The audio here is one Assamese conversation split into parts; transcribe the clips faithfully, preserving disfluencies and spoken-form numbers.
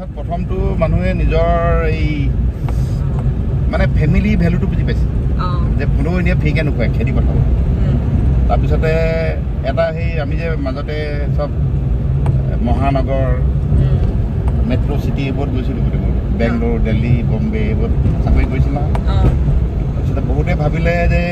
তাৰপিছত প্ৰথমটো মানুহে নিজৰ এই মানে ফেমিলি ভেলুটো বুজি পাইছে যে কোনেও এনেই ফ্ৰীকৈ নোখোৱাই খেতি পথাৰ তাৰপিছতে এটা সেই আমি যে মাজতে চব মহানগৰ মেট্ৰ' চিটি এইবোৰত গৈছিলোঁ গোটেইবোৰ বেংগলোৰ দিল্লী বম্বে এইবোৰত চাকৰি কৰিছিল নহয় তাৰপিছতে বহুতে ভাবিলে যে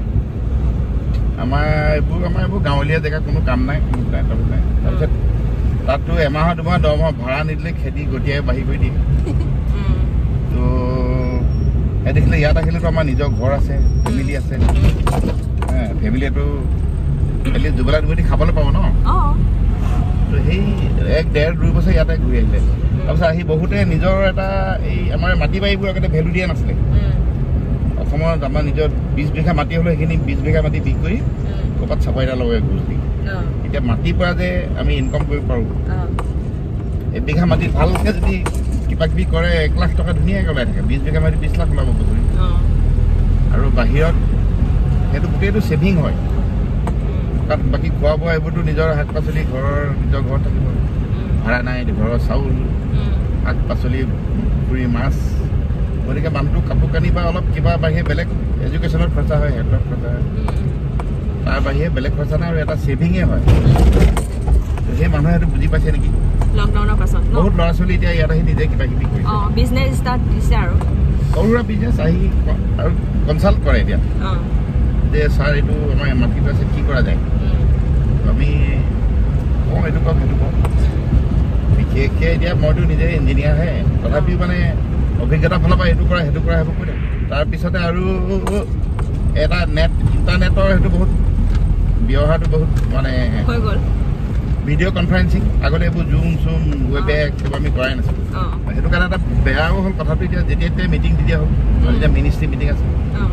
আমাৰ এইবোৰ আমাৰ এইবোৰ গাঁৱলীয়া জেগা কোনো কাম নাই কোনো নাই তাৰপিছত তাৰপিছত তাততো এমাহৰ দুমাহ দৰমহা ভাড়া নিদিলে খেতি গতিয়াই বাঢ়ি কৰি দিয়ে তো এই দেখিলে ইয়াত আহিলেতো আমাৰ নিজৰ ঘৰ আছে ফেমিলি আছে ফেমিলিয়েতো এটলিষ্ট দুবেলা দুবেলি খাবলৈ পাব ন তো সেই এক ডেৰ দুই বছৰ ইয়াতে ঘূৰি আহিলে তাৰপিছত আহি বহুতে নিজৰ এটা এই আমাৰ মাটি বাৰীবোৰ আগতে ভেলু দিয়া নাছিলে অসমত আমাৰ নিজৰ বিছ বিঘা মাটি হ'লেও সেইখিনি বিছ বিঘা মাটি বিক্ৰী কৰি ক'ৰবাত চাপৰি এটা লগাই ঘূৰি দি এতিয়া মাটিৰ পৰা যে আমি ইনকাম কৰিব পাৰোঁ এবিঘা মাটিত ভালকৈ যদি কিবা কিবি কৰে এক লাখ টকা ধুনীয়াকৈ ওলাই থাকে বিছ বিঘা মাটি বিছ লাখ ওলাব বছৰি আৰু বাহিৰত সেইটো গোটেইটো ছেভিং হয় তাত বাকী খোৱা বোৱা এইবোৰতো নিজৰ শাক পাচলি ঘৰৰ নিজৰ ঘৰত থাকিব ভাড়া নাই ঘৰৰ চাউল শাক পাচলি পুখুৰী মাছ গতিকে মানুহটো কাপোৰ কানি বা অলপ কিবা বাহিৰে বেলেগ এডুকেশ্যনত খৰচা হয় হেল্থত খৰচা হয় তাৰ বাহিৰে বেলেগ খৰচা নাই আৰু এটা ছেভিঙে হয় সেই মানুহে সেইটো বুজি পাইছে নেকি লকডাউনৰ পাছত বহুত ল'ৰা ছোৱালী এতিয়া ইয়াত আহি নিজে কিবা কিবি কৰিছে বিজনেছ ষ্টাৰ্ট দিছে আৰু সৰু সুৰা বিজনেছ আহি আৰু কনচাল্ট কৰে এতিয়া যে ছাৰ এইটো আমাৰ মাটিটো আছে কি কৰা যায় আমি কওঁ এইটো কওক সেইটো কওঁ বিশেষকৈ এতিয়া মইতো নিজে ইঞ্জিনিয়াৰহে তথাপিও মানে অভিজ্ঞতাৰ ফালৰ পৰা এইটো কৰা সেইটো কৰা সেইবোৰ কৈ থাকোঁ তাৰপিছতে আৰু এটা নেট ইণ্টাৰনেটৰ সেইটো বহুত ব্যৱহাৰটো বহুত মানে হৈ গ'ল ভিডিঅ' কনফাৰেঞ্চিং আগতে এইবোৰ জুম চুম ৱেবেক সেইবোৰ আমি কৰাই নাছিলোঁ সেইটো কাৰণে এটা বেয়াও হ'ল কথাটো এতিয়া যেতিয়া তেতিয়া মিটিং দি দিয়া হ'ল যেতিয়া মিনিষ্ট্ৰী মিটিং আছে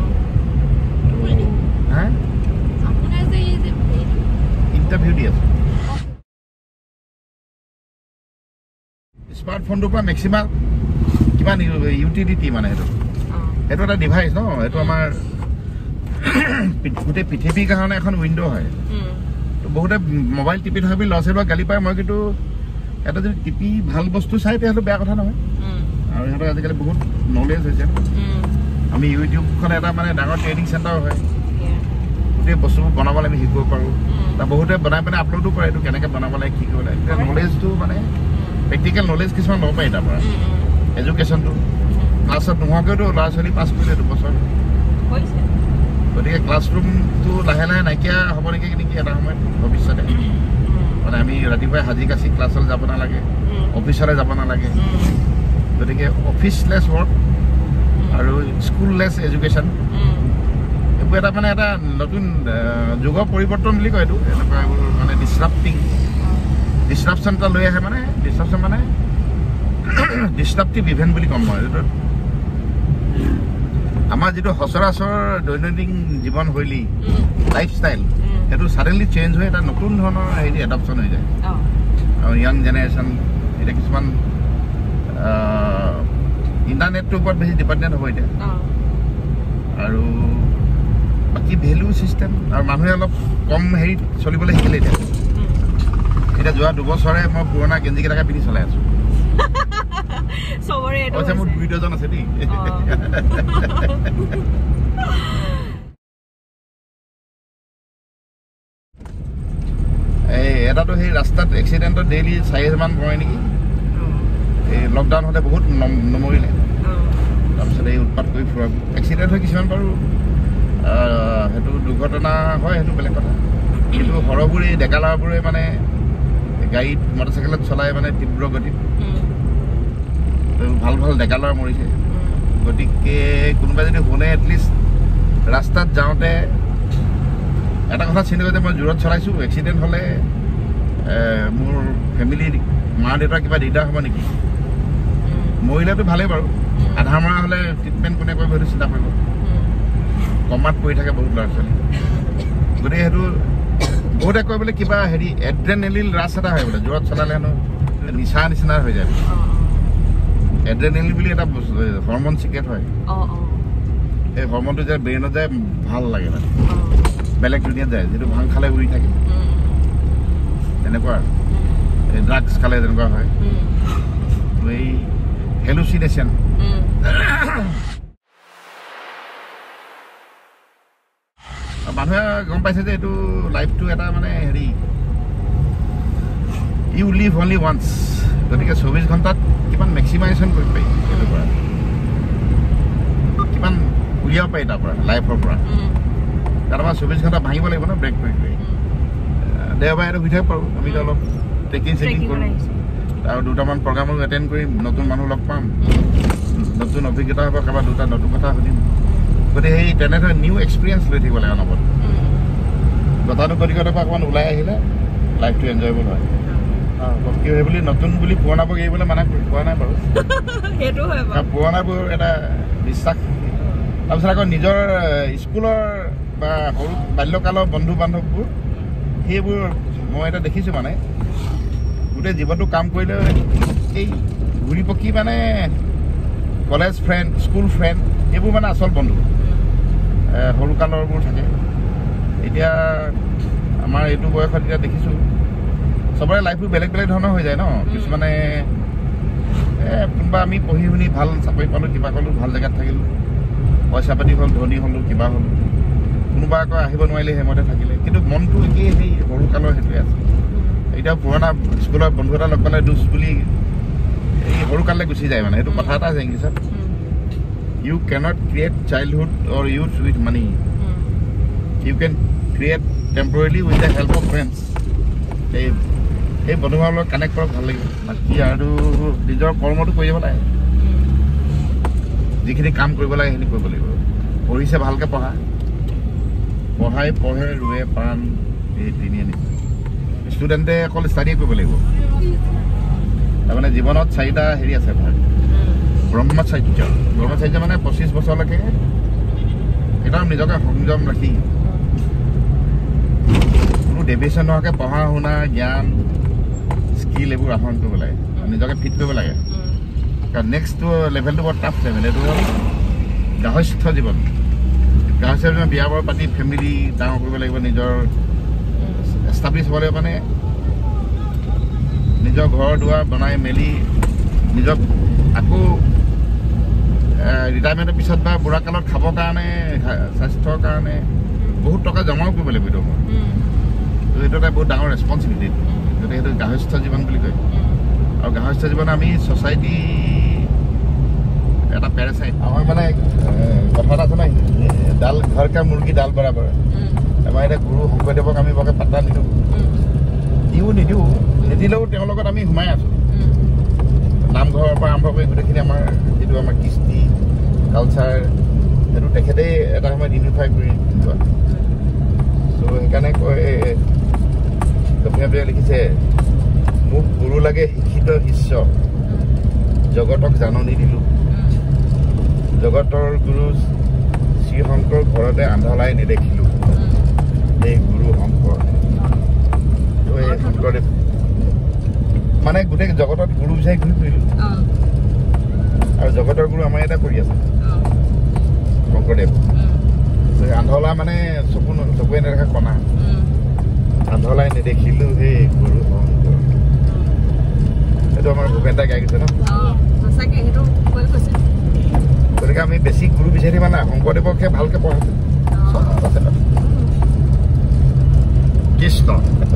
হা ইণ্টাৰভিউ দি আছোঁ স্মাৰ্টফোনটোৰ পৰা মেক্সিমাম কিমান ইউটিলিটি মানে সেইটো সেইটো এটা ডিভাইচ ন এইটো আমাৰ গোটেই পৃথিৱীৰ কাৰণে এখন উইণ্ড' হয় বহুতে মোবাইল টিপি থকা বুলি ল'ৰা ছোৱালীক গালি পায় মই কিন্তু এটা যদি টিপি ভাল বস্তু চাই তেতিয়াহ'লে বেয়া কথা নহয় আৰু সিহঁতৰ আজিকালি বহুত নলেজ হৈছে আমি ইউটিউবখন এটা মানে ডাঙৰ ট্ৰেইনিং চেণ্টাৰ হয় গোটেই বস্তুবোৰ বনাবলৈ আমি শিকিব পাৰোঁ তাৰ বহুতে বনাই পেলাই আপলোডো কৰে এইটো কেনেকৈ বনাব লাগে কি কৰিব লাগে এতিয়া নলেজটো মানে প্ৰেক্টিকেল নলেজ কিছুমান ল'ব পাৰি তাৰ পৰা এডুকেশ্যনটো ক্লাছত নোহোৱাকৈতো ল'ৰা ছোৱালী পাছ কৰিলে দুবছৰ গতিকে ক্লাছৰুমটো লাহে লাহে নাইকিয়া হ'ব নেকি নেকি এটা সময়ত ভৱিষ্যতে মানে আমি ৰাতিপুৱাই সাজি কাচি ক্লাছলৈ যাব নালাগে অফিচলৈ যাব নালাগে গতিকে অফিচলেছ ৱৰ্ক আৰু স্কুললেছ এডুকেশ্যন এইবোৰ এটা মানে এটা নতুন যুগৰ পৰিৱৰ্তন বুলি কয় এইটো এনেকুৱা এইবোৰ মানে ডিছৰাপ্টিং ডিছৰাপশ্যন এটা লৈ আহে মানে ডিছৰাপশ্যন মানে ডিছৰাপ্টিভ ইভেণ্ট বুলি ক'ম মই এইটো আমাৰ যিটো সচৰাচৰ দৈনন্দিন জীৱনশৈলী লাইফষ্টাইল সেইটো ছাডেনলি চেঞ্জ হৈ এটা নতুন ধৰণৰ হেৰি এডপশ্যন হৈ যায় আৰু য়াং জেনেৰেশ্যন এতিয়া কিছুমান ইণ্টাৰনেটটোৰ ওপৰত বেছি ডিপেণ্ডেণ্ট হ'ব এতিয়া আৰু বাকী ভেলু ছিষ্টেম আৰু মানুহে অলপ কম হেৰিত চলিবলৈ শিকিলে এতিয়া এতিয়া যোৱা দুবছৰে মই পুৰণা গেঞ্জিকেইটাকে পিন্ধি চলাই আছোঁ মোৰ দুই ডজন আছে দেই এই এটাতো সেই ৰাস্তাত এক্সিডেণ্টত ডেইলি চাৰি হাজাৰমান পৰে নেকি এই লকডাউন হ'লে বহুত নমৰিলে তাৰপিছত এই উৎপাত কৰি ফুৰা এক্সিডেণ্ট হৈ কিছুমান বাৰু সেইটো দুৰ্ঘটনা হয় সেইটো বেলেগ কথা কিন্তু সৰহবোৰ এই ডেকা ল'ৰাবোৰে মানে গাড়ীত মটৰচাইকেলত চলাই মানে তীব্ৰ গতিত ভাল ভাল ডেকা ল'ৰা মৰিছে গতিকে কোনোবাই যদি শুনে এটলিষ্ট ৰাস্তাত যাওঁতে এটা কথা চিন্তা কৰিছে মই জোৰত চলাইছোঁ এক্সিডেণ্ট হ'লে মোৰ ফেমিলিৰ মা দেউতাৰ কিবা দিগদাৰ হ'ব নেকি মৰিলেতো ভালেই বাৰু আধা মৰা হ'লে ট্ৰিটমেণ্ট কোনে কৰিব সেইটো চিন্তা কৰিব কমাত পৰি থাকে বহুত ল'ৰা ছোৱালী গতিকে সেইটো বহুতে কয় বোলে কিবা হেৰি এড্ৰেনেলিন ৰাছ এটা হয় বোলে জোৰত চলালে হেনো নিচা নিচিনা হৈ যায় এড্ৰেনেলিন বুলি এটা হৰমন চিক্ৰেট হয় সেই হৰমনটো যে ব্ৰেইনত যায় ভাল লাগে মানে বেলেগ দুনিয়াত যায় যিটো ভাং খালে উৰি থাকে তেনেকুৱা ড্ৰাগছ খালে তেনেকুৱা হয় তো এই হেলুচিনেশ্যন মানুহে গম পাইছে যে এইটো লাইফটো এটা মানে হেৰি ইউ লিভ অনলি ওৱান্স গতিকে চৌবিছ ঘণ্টাত কিমান মেক্সিমাইজেশ্যন কৰিব পাৰি এইটোৰ পৰা কিমান উলিয়াব পাৰি তাৰ পৰা লাইফৰ পৰা তাৰপৰা চৌবিছ ঘণ্টা ভাঙিব লাগিব ন ব্ৰেক কৰি কৰি দেওবাৰে এইটো সুবিধা পাৰোঁ আমি অলপ ট্ৰেকিং চেকিং কৰোঁ আৰু দুটামান প্ৰগ্ৰামো এটেণ্ড কৰিম নতুন মানুহ লগ পাম নতুন অভিজ্ঞতা হ'ব কাৰোবাৰ দুটা নতুন কথা সুধিম গতিকে সেই তেনেধৰণে নিউ এক্সপিৰিয়েঞ্চ লৈ থাকিব লাগে অনবৰত গতানুগতিকতাৰ পৰা অকণমান ওলাই আহিলে লাইফটো এনজয়েবল হয় কি হয় বুলি নতুন বুলি পুৰণাবোৰ এৰিবলৈ মানা পোৱা নাই বাৰু পুৰণাবোৰ এটা বিশ্বাস তাৰপিছত আকৌ নিজৰ স্কুলৰ বা সৰু বাল্যকালৰ বন্ধু বান্ধৱবোৰ সেইবোৰ মই এটা দেখিছোঁ মানে গোটেই জীৱনটো কাম কৰিলে এই ঘূৰি পকি মানে কলেজ ফ্ৰেণ্ড স্কুল ফ্ৰেণ্ড এইবোৰ মানে আচল বন্ধু সৰুকালৰবোৰ থাকে এতিয়া আমাৰ এইটো বয়সত এতিয়া দেখিছোঁ চবৰে লাইফটো বেলেগ বেলেগ ধৰণৰ হৈ যায় ন কিছুমানে কোনোবা আমি পঢ়ি শুনি ভাল চাকৰি পালোঁ কিবা ক'লোঁ ভাল জেগাত থাকিলোঁ পইচা পাতি হ'ল ধনী হ'লোঁ কিবা হ'লোঁ কোনোবা আকৌ আহিব নোৱাৰিলে সেইমতে থাকিলে কিন্তু মনটো একেই সেই সৰুকালৰ সেইটোৱে আছে এতিয়া পুৰণা স্কুলৰ বন্ধু এটা লগ পালে দুখ বুলি এই সৰুকাললৈ গুচি যায় মানে সেইটো কথা এটা আছে ইংলিছত you can't create childhood or youth with money you can create temporarily with the help of friends এই এই বন্ধুবাৰ লগত কানেক্ট কৰক ভাল লাগিব বাকী আৰু নিজৰ কৰ্মটো কৰি যাব লাগে যিখিনি কাম কৰিব লাগে সেইখিনি কৰিব লাগিব পঢ়িছে ভালকৈ পঢ়া পঢ়াই পঢ়ে ৰুৱে প্ৰাণ এই তিনিয়ে নিচিনা ষ্টুডেণ্টে অকল ষ্টাডিয়ে কৰিব লাগিব তাৰমানে জীৱনত চাৰিটা হেৰি আছে ভাগ ব্ৰহ্মচাৰ্য ব্ৰহ্মচাৰ্য মানে পঁচিছ বছৰলৈকে একদম নিজকে সংযম ৰাখি কোনো ডেভিয়েশ্যন নোহোৱাকৈ পঢ়া শুনা জ্ঞান স্কিল এইবোৰ আহৰণ কৰিব লাগে নিজকে ফিট কৰিব লাগে কাৰণ নেক্সটটো লেভেলটো বৰ টাফ লেভেল এইটো হ'ল গাহস্থ জীৱন গাহস্থ জীৱন বিয়া বাৰু পাতি ফেমিলি ডাঙৰ কৰিব লাগিব নিজৰ এষ্টাব্লিছ হ'ব লাগিব মানে নিজৰ ঘৰ দুৱাৰ বনাই মেলি নিজক আকৌ ৰিটায়াৰমেণ্টৰ পিছত বা বুঢ়া কালত খাবৰ কাৰণে স্বাস্থ্যৰ কাৰণে বহুত টকা জমাও কৰিব লাগিব এইটো মই তো এইটো এটা বহুত ডাঙৰ ৰেছপনচিবিলিটি গতিকে সেইটো গাহস্থ জীৱন বুলি কয় আৰু গাহস্থ জীৱন আমি ছ'চাইটি এটা পেৰাচাইট আমাৰ মানে কথা এটা আছে নাই ডাল ঘৰ কা মুৰ্গী ডাল বৰাবৰ আমাৰ এতিয়া গুৰু শংকৰদেৱক আমি বৰকৈ পাত্তা নিদিওঁ দিওঁ নিদিওঁ নিদিলেও তেওঁৰ লগত আমি সোমাই আছোঁ নামঘৰৰ পৰা আৰম্ভ কৰি গোটেইখিনি আমাৰ যিটো আমাৰ কৃষ্টি কালচাৰ সেইটো তেখেতেই এটা সময়ত ইউনিফাই কৰি যোৱা ত' সেইকাৰণে কয় লক্ষ্মীনাথে লিখিছে মোক গুৰু লাগে শিক্ষিত শিষ্য জগতক জাননী দিলোঁ জগতৰ গুৰু শ্ৰীশংকৰ ঘৰতে আন্ধালাই নেদেখিলোঁ এই গুৰু শংকৰ ত' এই শংকৰদেৱ মানে গোটেই জগতত গুৰু বিচাৰি ঘূৰি ফুৰিলোঁ আৰু জগতৰ গুৰু আমাৰ এটা কৰি আছে শংকৰদেৱ আন্ধলা মানে চকু চকুৱে নেদেখা কণা আন্ধলাই নেদেখিলোঁ সেই গুৰু শংকৰ সেইটো আমাৰ ভূপেন দাই গাই গৈছে ন গতিকে আমি বেছি গুৰু বিচাৰি মানে শংকৰদেৱকহে ভালকৈ পঢ়াইছোঁ কৃষ্ণ